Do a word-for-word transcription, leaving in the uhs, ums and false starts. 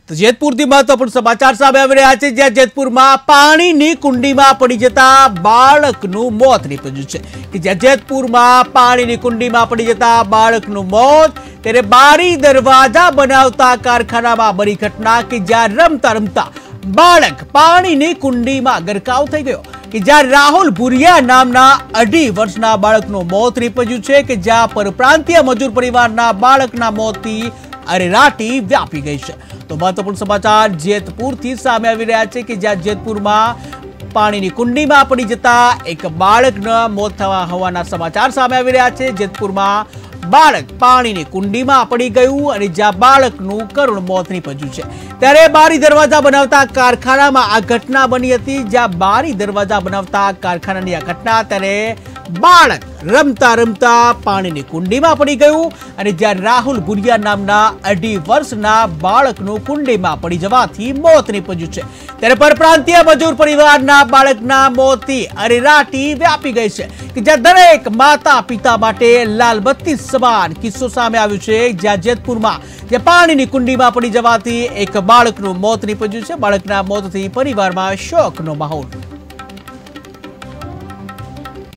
તો જેતપુરથી મહત્વપૂર્ણ સમાચાર સામે આવી રહ્યા છે, જ્યાં જેતપુરમાં પાણીની કુંડીમાં પડી જતા બાળકનું મોત નીપજ્યું છે કે જ્યાં જેતપુરમાં પાણીની કુંડીમાં પડી જતા બાળકનું મોત, ત્યારે બારી દરવાજા બનાવતા કારખાનામાં બની ઘટના કે જ્યાં રમતા રમતા બાળક પાણીની કુંડીમાં ગરકાવ થઈ ગયો કે જ્યાં રાહુલ ભુરિયા નામના અઢી વર્ષના બાળકનું મોત નીપજ્યું છે કે જ્યાં પરપ્રાંતીય મજૂર પરિવારના બાળકના મોતથી અરેરાટી વ્યાપી ગઈ છે। તો મહત્વપૂર્ણ સમાચાર જેતપુરથી સામે આવી રહ્યા છે કે જ્યાં જેતપુરમાં પાણીની કુંડીમાં પડી જતા એક બાળકના મોત થવા હોવાના સમાચાર સામે આવી રહ્યા છે। જેતપુરમાં બાળક પાણીની કુંડીમાં પડી ગયું અને જ્યાં બાળકનું કરુણ મોત નીપજ્યું છે, ત્યારે બારી દરવાજા બનાવતા કારખાનામાં આ ઘટના બની હતી। જ્યાં બારી દરવાજા બનાવતા કારખાનાની આ ઘટના, ત્યારે બાળક રમતા રમતા પાણીની કુંડીમાં પડી ગયું અને જ્યાં રાહુલ ભુરિયા નામના અઢી વર્ષના બાળકનું કુંડીમાં પડી જવાથી મોત નીપજ્યું છે, ત્યારે પરપ્રાંતીય મજૂર પરિવારના બાળકના મોતથી અરેરાટી વ્યાપી ગઈ છે કે જ્યાં દરેક માતા પિતા માટે લાલબત્તી સમાન કિસ્સો સામે આવ્યો છે। જ્યાં જેતપુરમાં જે પાણીની કુંડીમાં પડી જવાથી એક બાળકનું મોત નીપજ્યું છે। બાળકના મોતથી પરિવારમાં શોકનો માહોલ।